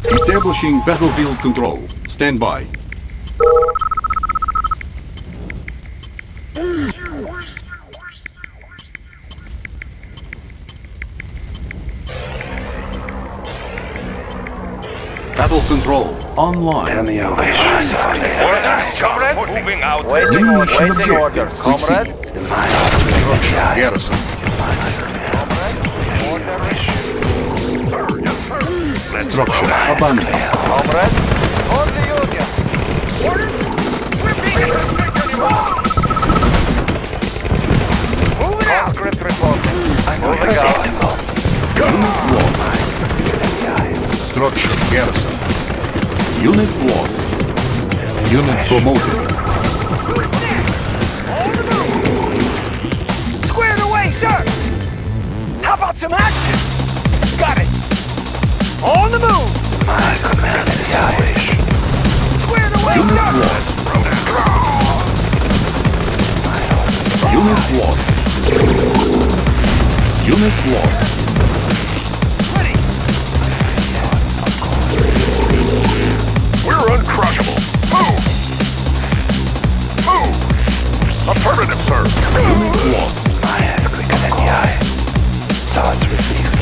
Establishing battlefield control. Stand by. Battle control online. Enemy elevation. Orders, comrade. Moving out. Waiting objective order. Comrade. Structure garrison. Structure abandoned. Comrade. On the Union. Moving out. Conscript reporting. Moving out. Unit lost. Structure garrison. Unit lost. Unit promoted. Squared away, sir. How about some action? Got it. On the move. My command is wish. Squared away, Unit sir. lost. Unit lost. Unit lost. Ready. We're uncrushable. Move! Move! Affirmative, sir. Unit lost. My ass quicker than the eye. Thoughts received.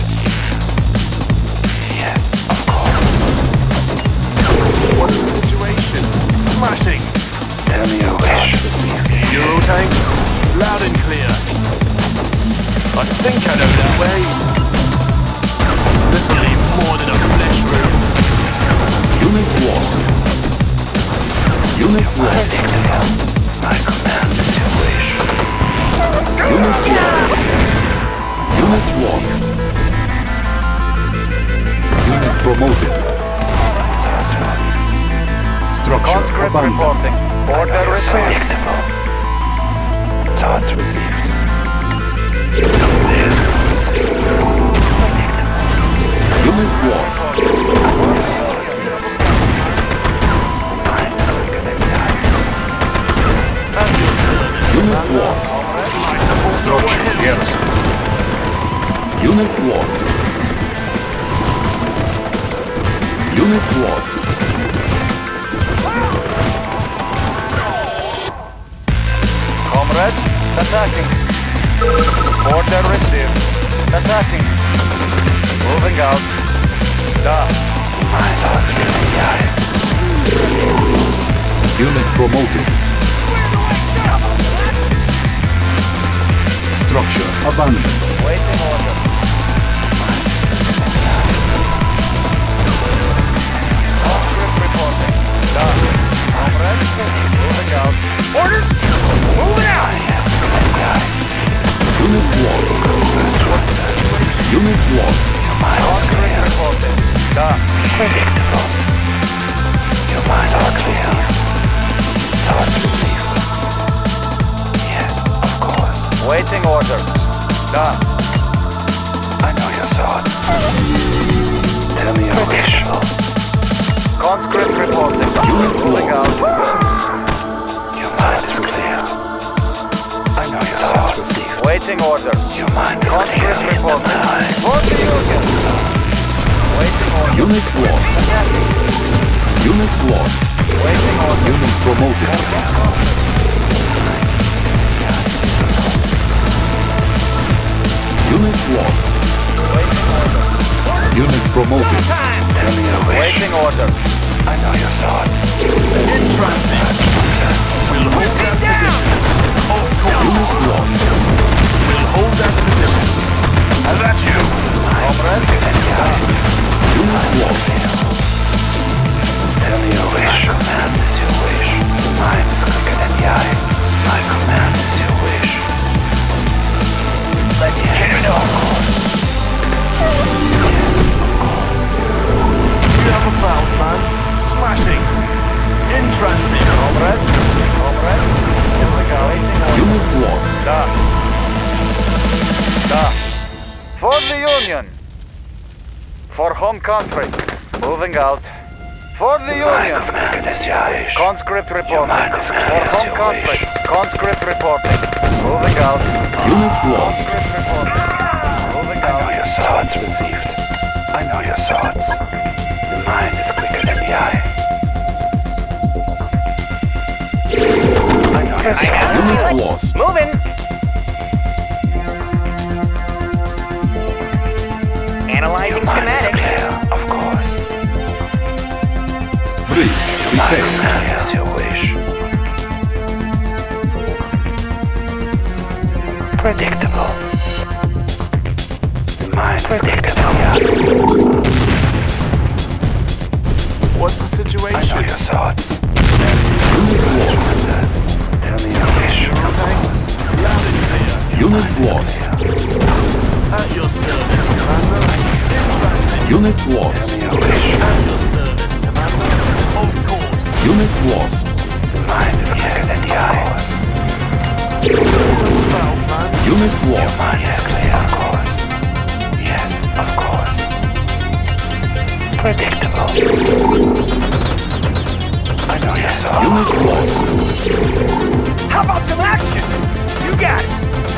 Yes, of course. What's the situation? Smashing. Enemy elevation. Euro tanks, loud and clear. I think I know that way. This'll need more than a flesh room. Unit lost. Unit lost. My command is your wish. Unit lost. Unit lost. Unit promoted. Structure Conscript abandoned. reporting. Order received. Predictable. Thoughts received. Unit lost. Unit lost. Structure garrison. Unit lost. Unit lost. Comrade, attacking. Order received. Attacking. Moving out. Da. My thoughts really die. Unit promoted. Structure abandoned. Waiting order. Conscript reporting. Da. Comrade, moving out. Orders! Moving out! Unit lost. Unit lost. Conscript reporting. Da. Predictable. Your mind are clear. Thoughts received. Yes, of course. Waiting orders. Da. I know your thoughts. Enemy elevation. Conscript reporting. Moving out. Your mind is clear. I know your thoughts received. Waiting orders. Your mind is clear. Conscript In the reporting. mind. For the Union. Waiting orders. Unit lost. Unit lost. Waiting orders. Unit promoted. Unit lost. Unit promoted. Enemy elevation. Waiting orders. I know your thoughts. In transit. We'll hold that position. Of course. Unit lost. We'll hold that position. How about you? Comrade. Unit lost. Enemy elevation. My command is your wish. Mine is quicker than the eye. My command is your wish. Let's get it on. You have a foul plan. Smashing. In transit. Comrade. Comrade. Here we go. Waiting orders. Unit lost. Da. Da. For the Union. For home country. Moving out. For the My Union. command is your wish. Conscript reporting. mind is clear For as home your country. wish. Conscript reporting. Moving out. Unit lost. Conscript reporting. Moving I know out. your thoughts received. I know your thoughts. The mind Yes, I have to Unit feel it. lost. Moving. Analyzing Mind is schematics. clear, of course. Bridge Mind is repaired. clear as you wish. Predictable. The mind is predictable. What's the I know situation? your thoughts. Unit lost. Tell me your wish. Euro tanks, loud and clear. Unit lost. At your service, Commander. In transit. Unit lost. Tell me your wish. At your service, Commander. Of course. Unit lost. The mind is quicker than the eye. Battle plan. Unit lost. Mind is clear, of course. Yes, of course. Predictable. I know your thoughts. Unit lost. How about some action? You got it.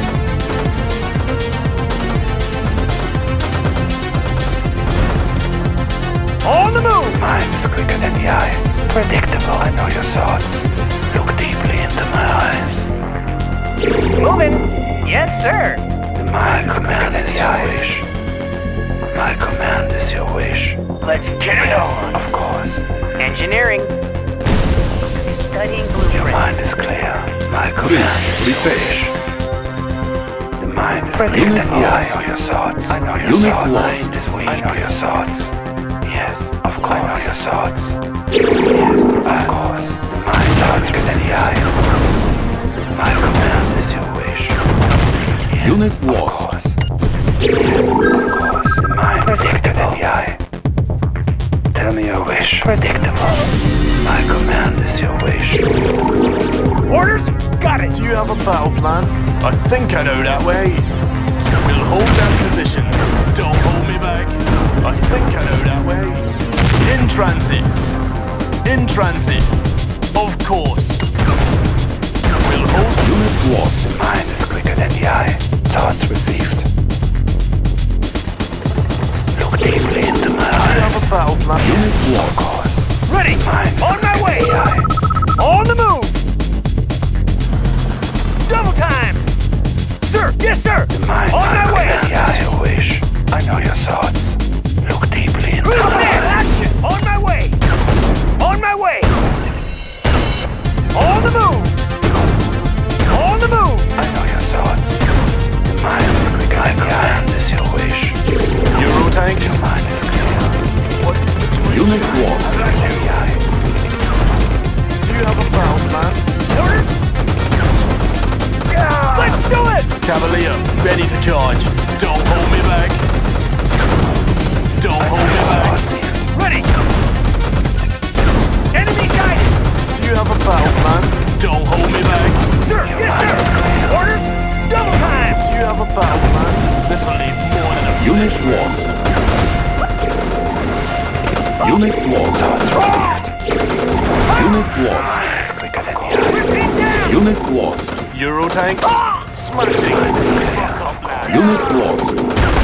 On the move. Mind is quicker than the eye. Predictable. I know your thoughts. Look deeply into my eyes. Moving. Yes, sir. My command is your wish. My command is your wish. Let's get it on. Of course. Engineering. Studying Your mind blueprints. is clear. My command is your wish. The mind is quicker Unit than the eye. lost. I know your thoughts. I know your Unit thoughts. lost. Mind is weak. I know your thoughts. Yes, of course. I know your thoughts. Yes, of course. The mind is quicker than the eye. My command is your wish. Yes, Unit of lost. course. Yes, of course. The mind is quicker than the eye. Tell me your wish. Predictable. My command is your wish. Orders? Got it. Do you have a battle plan? I think I know that way. We'll hold that position. Don't hold me back. I think I know that way. In transit. In transit. Of course. We'll hold. Unit lost. The mind is quicker than the eye. Thoughts received. Look deeply into my Do you have eyes. a battle plan? Unit lost. Ready. Mind is On my quicker way. than the eye. On the move. Double time. Sir. Yes, sir. The mind On my way. quicker than the eye. Your wish. I know your thoughts. Look deeply into Move my there. eyes. Action. On my way. On my way. On the move. On the move. I know your thoughts. The mind is quicker than the eye. Is your wish. Euro tanks. Your mind is clear. What's the situation? Unit lost. Quicker than the eye. Do you have a battle plan? Orders. Let's do it. Cavalier, ready to charge. Don't hold me back. Don't hold me back. Ready. Enemy guided. Do you have a battle plan? Don't hold me back. Sir. Yes, sir. Orders. Double time. Do you have a battle plan? This'll need more than a Unit lost. Unit lost. Unit lost. Mind is quicker than the eye. Repeat down. Unit lost. Euro tanks. Smashing. Fuck off, lad. Unit lost.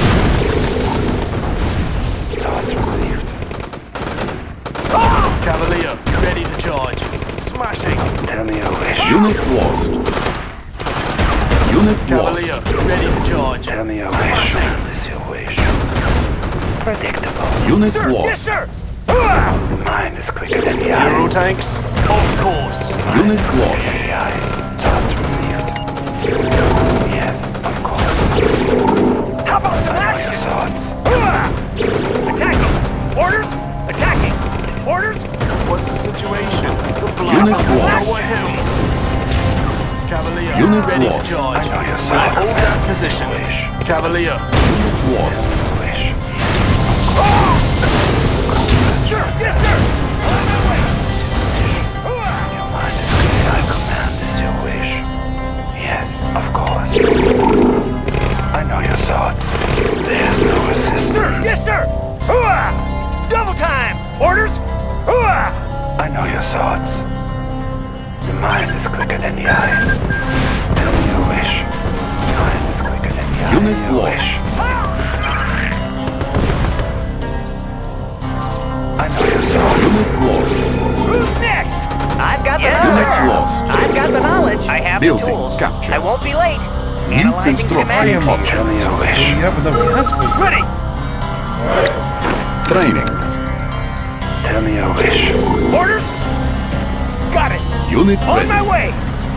Thoughts received. Cavalier, ready to charge. Smashing. Tell me your wish. Unit lost. Unit lost. Cavalier, ready to charge. Tell me your wish. Is your wish. Predictable. Unit Sir. Yes, lost. sir. The mind is quicker than the eye. Euro tanks. Of course. Unit lost. The eye. Thoughts received. Yes, of course. How about some Your action? thoughts. Attacking. Orders. Attacking. Orders. What's the situation? The Unit blast. lost. Lower him. Cavalier, Unit ready lost. to charge. I know your We'll thoughts. hold that position. Cavalier, Lost. Wish. Sir. Yes, sir. On my way. Your mind is clear. My command is your wish. Yes, of course. I know your thoughts. There's no resistance. Sir. Yes, sir. Double time. Orders. I know your thoughts. The mind is quicker than the eye. Tell me your wish. The mind is quicker than the eye. Unit Your lost. wish. I know your thoughts. Unit lost. Who's next? I've got the Unit knowledge. lost. I've got the knowledge. I have the Building tools. captured. I won't be late. New Analyzing construction schematics. Tell me your wish. You have enough gas for Ready! Training. Tell me your wish. Orders? Got it. Unit On my ready. way.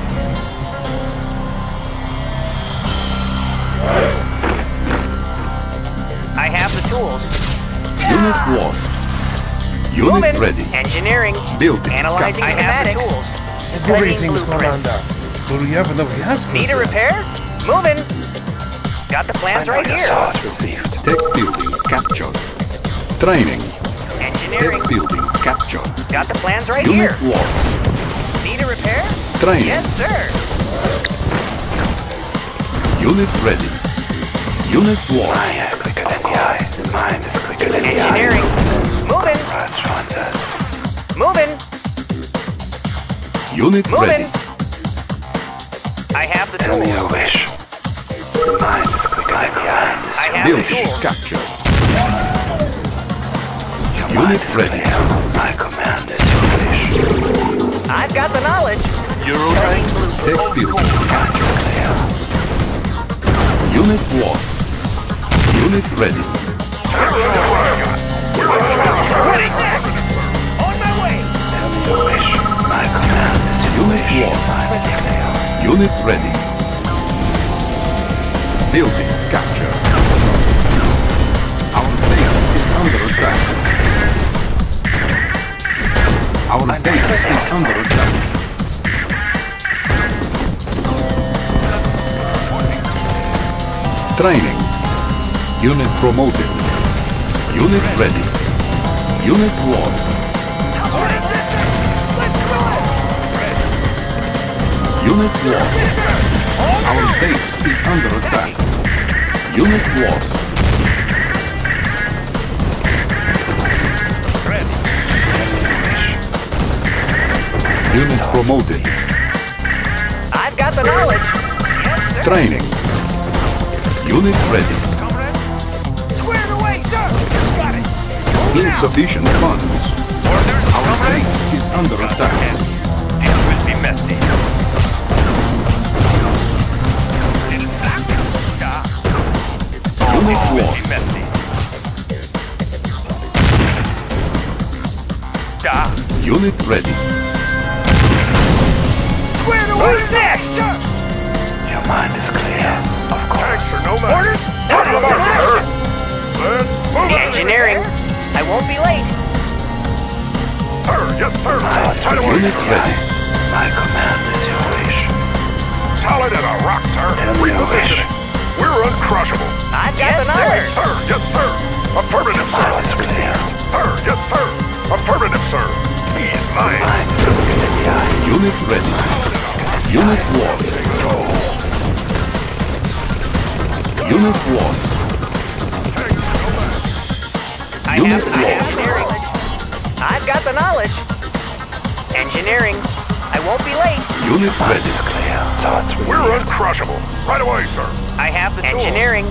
I have the tools. Unit lost. Unit Moving. ready. Engineering. Building Analyzing captured. schematics. Greetings, Blueprints. Commander. Do you have enough gas for Need a repair? Moving. Got the I plans know right your here. thoughts relieved. Tech building captured. Training. Engineering. Tech building captured. Got the plans right Unit here. lost. Need a repair? Training. Yes, sir. Unit ready. Unit lost. My eye quicker than the eye. Mine is quicker than the eye. Engineering. Moving. That's wonders. Moving. Unit Moving. ready. I have the Tell me tools. your wish. Mine is quicker than the eye. I have the Building tools. captured. Your Unit mind is ready. clear. My command is your wish. I've got the knowledge. Euro tanks. Tech building captured. Unit lost. Unit ready. Ready. On my way. Tell me your wish. My command is your Unit wish. lost. Mine is clear. Unit ready. Building captured. Our base is under attack. Our base is under attack. Training. Unit promoted. Unit ready. Unit lost. Unit lost. Our base is under attack. Unit lost. Unit promoted. I've got the knowledge. Yes, sir. Training. Unit ready. Squared away, sir. Got it. Insufficient funds. Our base is under attack. It will be messy. Unit lost. Messy. Da. Unit ready. Squared away. Who's next? Your mind is clear. Of course. Tanks are no match. Orders? The engineering. I won't be late. Sir, yes, sir. Unit ready. My command is your wish. Solid as a rock, sir. Tell me your wish. We're uncrushable. I've got the knowledge. Sir, yes, sir. Affirmative, Mine is clear. Sir, yes, sir. Affirmative, sir. He's mine. Mine is quicker than the eye. Unit ready. Unit lost. Unit lost. Unit lost. Engineering. I've got the knowledge. Engineering. I won't be late. Unit ready. It's clear. Thoughts We're relieved. uncrushable. Right away, sir. I have the engineering.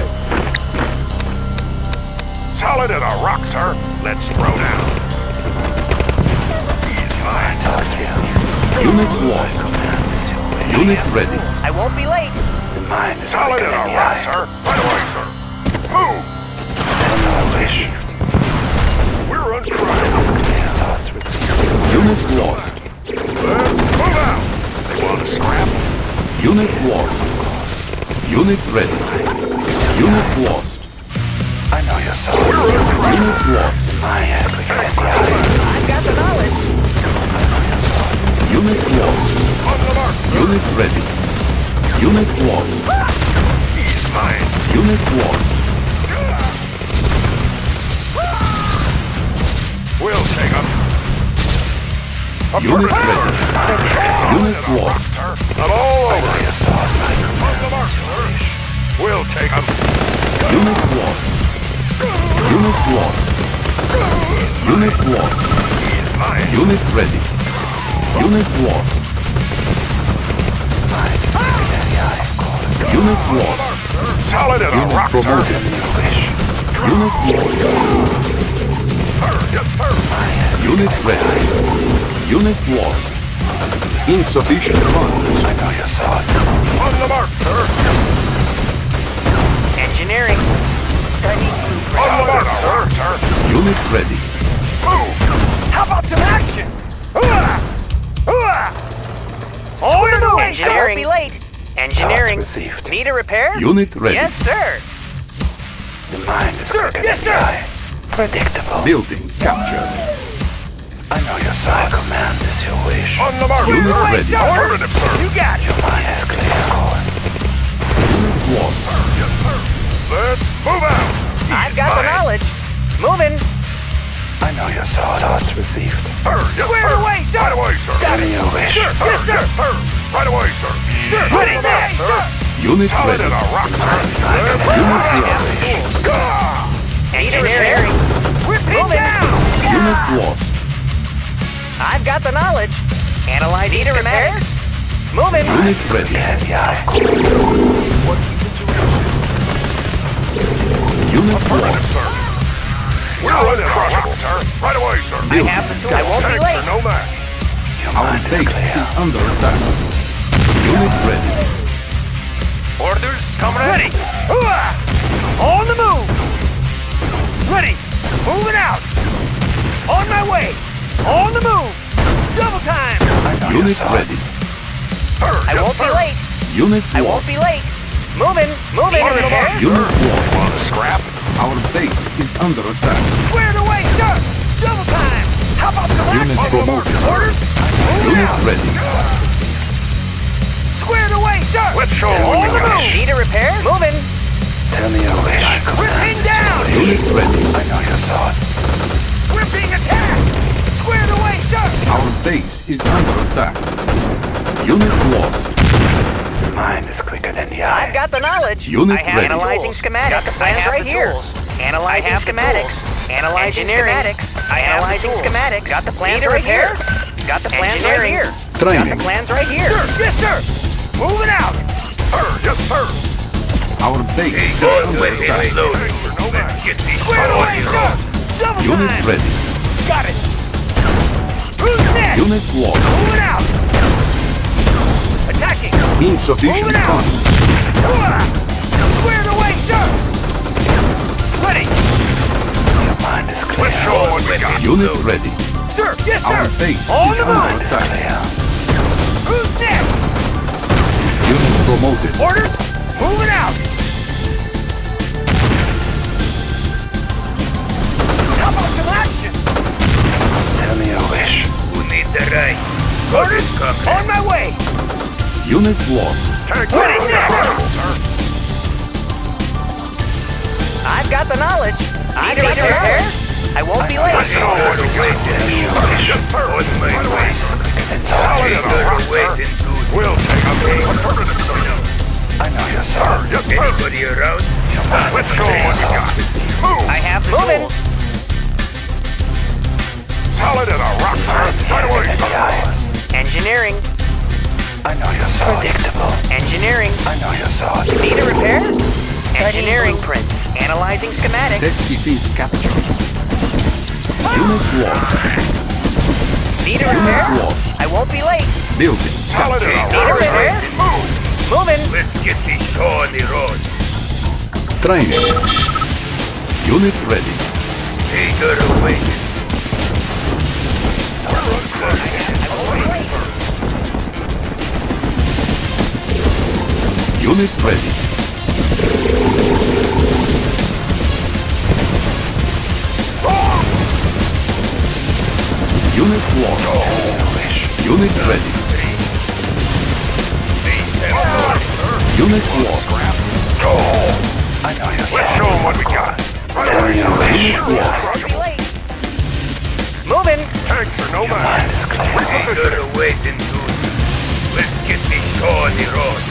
Solid as a rock, sir. Let's throw down. He's mine. Thoughts relieved. Unit lost. Unit ready. I won't be late. The mind is Solid quicker as than a the rock, eye. sir. Right away, sir. Move. Tell me your wish. We're uncrushable. Clear. Thoughts relieved. Unit lost. Move out. They want to scrap. Unit lost. Unit ready. Unit lost. I know your thoughts. We're uncrushable. Unit lost. My eye quicker than the eye. I've got the knowledge. Unit lost. On the mark. Unit ready. Unit lost. He's mine. Unit lost. We'll take him. Unit ready. Unit lost. Sir. I'm all over it. On the mark, sir. We'll take him. Unit lost. Unit lost. Unit lost. He's mine. Unit ready. Unit lost. Unit lost. Solid as a Unit rock, sir. promoted. Unit lost. Sir, yes, sir. Unit ready. Unit lost. Insufficient funds. I know your thoughts. On the mark, sir. Engineering. Study On the mark, sir. Unit ready. Move. How about some action? On the move! Engineering. Be late. Engineering. Thoughts received. Need a repair? Unit ready. Yes, sir. The mind is quicker Yes, than the sir. eye. Predictable. Building captured. I know your thoughts. My command is your wish. On the mark, Unit sir. ready. Affirmative, sir. You got it. Your mind is clear, of course. Unit lost. Yes, sir. Let's move out. I've got the knowledge. Moving. I know your thoughts. Thoughts received. Sir, yes, Squared sir. away, sir. Right away, sir. Tell me your wish. Sir, Yes, sir. yes, sir. Right away, sir. Sir, On ready, the mark, sir. sir. Unit Solid ready. in a rock, sir. Unit lost. Engineering. We're moving. Unit lost. I've got the knowledge. Analyzing schematics. Moving. Unit ready. Heavy eye. What's the situation? Unit Affirmative, lost. sir. We're running a rock, sir. Right away, sir. I have the tools. I won't be Tanks late. are no match. Your Our mind is base clear. is under attack. Unit ready. Orders, comrade. Ready. On the move. Ready. Moving out. On my way. On the move. Double time. I know your Unit thoughts. ready. Sir, I yes, won't be sir. late. Unit I won't lost. be late. Moving. Moving. On the mark, sir. Unit lost. Want a scrap? Our base is under attack. Squared away, sir. Double time. How about some Unit action? promoted. Orders. Moving Unit out. ready. Squared away, sir. Let's show 'em what On we the got. move. Need a repair? Moving. Tell me your wish. We're pinned down. Unit ready. I know your thoughts. We're being attacked. Squared away, sir. Our base is under attack. Unit lost. The mind is quicker than the eye. I've got the knowledge. Unit I have ready. analyzing schematics. Got the plans right here. Analyzing schematics. Analyzing schematics. Analyzing schematics. Got the plans right here. Got the plans right here. Got the Training. plans right here. Yes, sir. Moving out. Sir, yes, sir. Our base is under attack. No match. Get these Squared away, sir. Double Unit time. ready. Got it. Who's next? Unit lost. Moving out. Attacking. Insufficient Moving out. funds. Squared away, sir. Ready. Your mind is clear. Let's show 'em what we got. Unit ready. Sir, yes, sir. Our base On is the under move. attack. Who's next? Unit promoted. Orders. Moving out. How about some action? Tell me your wish. Who needs a ride? Orders. On my way. Unit lost. Tank Ready, are sir. incredible, sir. I've got the knowledge. I need a repair. I won't be late. Let's show 'em what we got. Yes, sir. Right away, sir. Solid in a rock, sir. We'll take a beat. Affirmative, sir. I know your Sir, thoughts. yes, sir. Anybody around? Let's show 'em what we got. Move. I have the tools. Solid in a rock, sir. Right away, The sir. eye. Engineering. I know your thoughts. Predictable. Engineering. I know your thoughts. Need a repair? Engineering. Blueprints. Analyzing schematics. Tech defeat captured. Unit lost. Need a repair? Unit lost. I won't be late. Building Solid in captured. a Need a rock, sir. repair? Move. Moving. Let's get this show on the road. Training. Unit ready. Hey, good away. Unit ready. Unit lost. Unit ready. Unit lost. I know your Let's show 'em what we got. Right Tell away, me your sir. wish. Unit lost. Won't be late. Moving. Tanks are no match. Mind is clear. Good waiting, dude. Let's get this show on the road.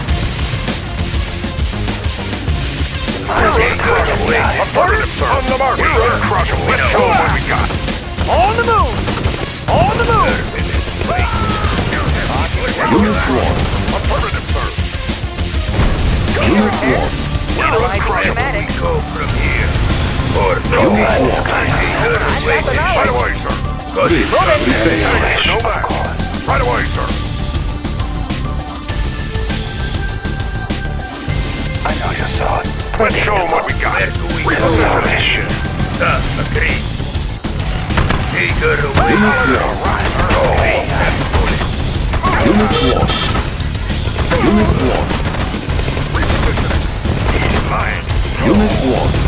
Mind is clear than the eye. Affirmative, sir. On the mark. We're uncrushable. Let's show 'em what we got. On the move. On the move. Unit lost. Affirmative, sir. Unit lost. Analyzing schematics. Go from here. Or Unit lost. Right away, sir. Bridge repaired. No match. Right away, sir. I know your thoughts. Let's show them what we got. Repositioning. Agreed. Take her away. Unit lost. Unit lost. Unit lost.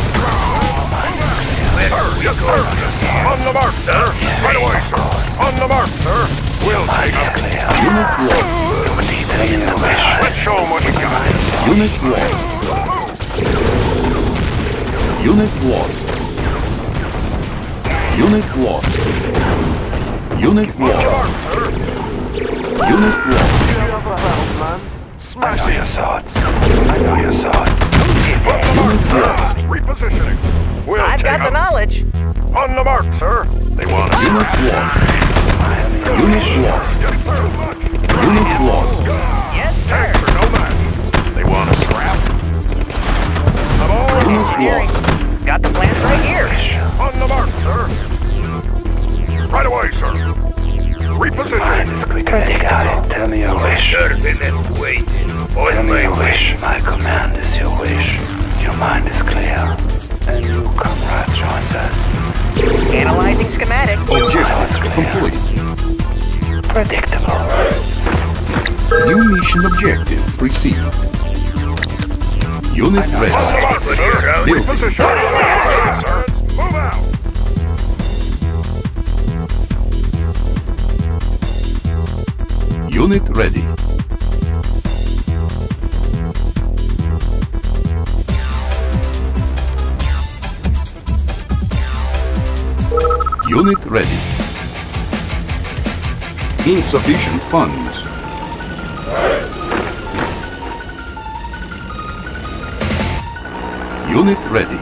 Yes, sir. On the mark, sir. Right away, sir. On the mark, sir. We'll take them. Unit lost. Let's show them what we got. Unit lost. Unit lost. Unit lost. Unit lost. Unit lost. Smash I know it! your thoughts. I know your thoughts. Unit lost. Repositioning. We'll I've take got the them. knowledge. On the mark, sir. They want us. Unit lost. Unit lost. Yes, sir. Unit lost. Yes, sir. Tanks are no match. They want us scrap. I'm all Unit Engineering. lost. Got the plans right here. on the mark, sir. Right away, sir. Repositioning. Predictable. Tell me your wish. Been waiting. Tell me your wish. My command is your wish. Your mind is clear. A new comrade joins us. Analyzing schematic. Objective complete. Predictable. New mission objective received. Unit ready. Building. Reposition. Sir. Move out. Unit ready. Unit ready. Insufficient funds. Unit ready.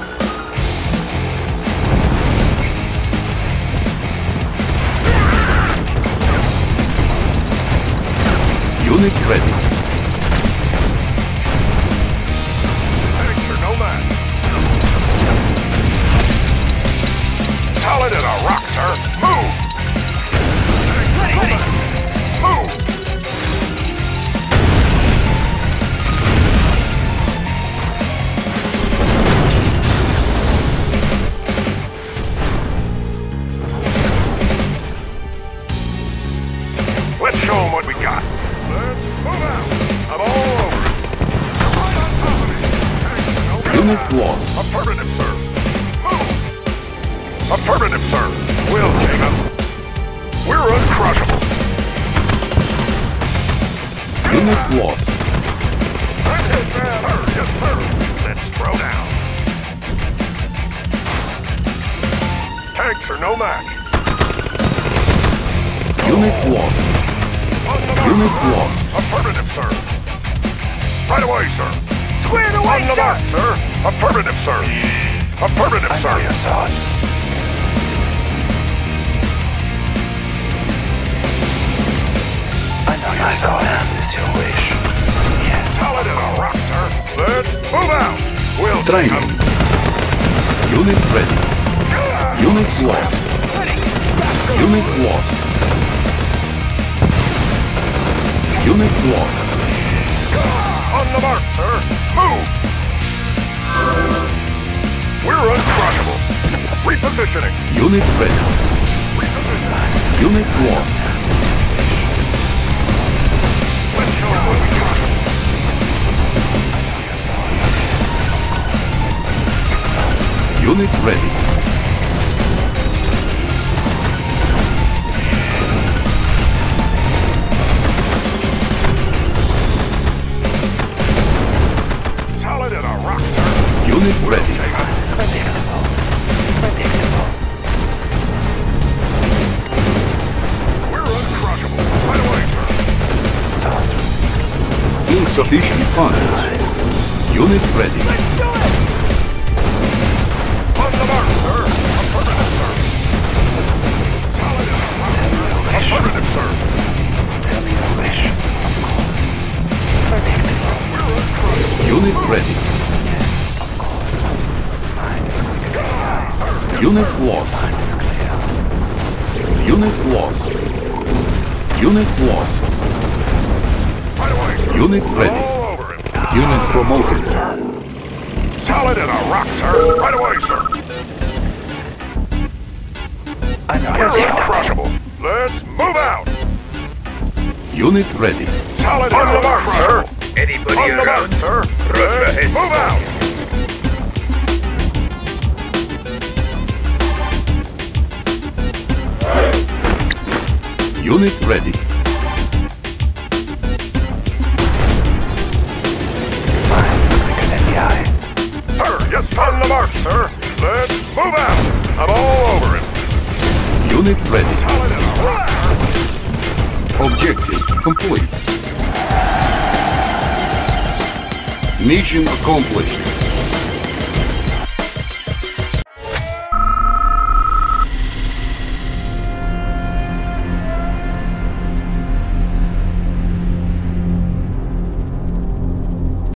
Unit ready. Tanks are no match. Solid as a rock, sir. Move! Ready. Move! Let's show them what we got. Let's move out. I'm all over it. Right on top of me. Tanks are no match. Unit lost. Affirmative, sir. Move! Affirmative, sir. We'll take them. We're uncrushable. Unit lost. Yes, sir. Let's throw down. Tanks are no match. Unit lost. On the mark, Unit sir. lost. Affirmative, sir. Right away, sir. Squared away, On the mark, sir. Affirmative, sir. Affirmative, I know sir. your thoughts. I know your command is your wish. Yes. Solid as a rock, sir. Let's move out. We'll take Training. 'em. Unit ready. Unit lost. Unit lost. Unit lost. On the mark, sir. Move! We're uncrushable. Repositioning. Unit ready. Repositioning. Unit lost. Let's show 'em what we got. Unit ready. Solid as a rock, sir. Unit ready. Predictable. Predictable. We're uncrushable. Right away, sir. Insufficient funds. Unit ready. On the mark, sir. Affirmative, sir. Solid as a rock, sir. Affirmative, sir. Tell me your wish. Predictable. We're uncrushable. Unit ready. Unit lost. Unit lost. Unit lost. Right away, sir. Unit ready. All over him. Unit promoted. Solid in a rock, sir. Right away, sir. We're uncrushable. Let's move out. Unit ready. Solid in the mark, sir. Anybody on the mark, sir. Let's move out. Unit ready. Quicker than the eye. Sir, yes, on the mark, sir. Let's move out. I'm all over him. Unit ready. Solid in a rock. Objective complete. Mission accomplished.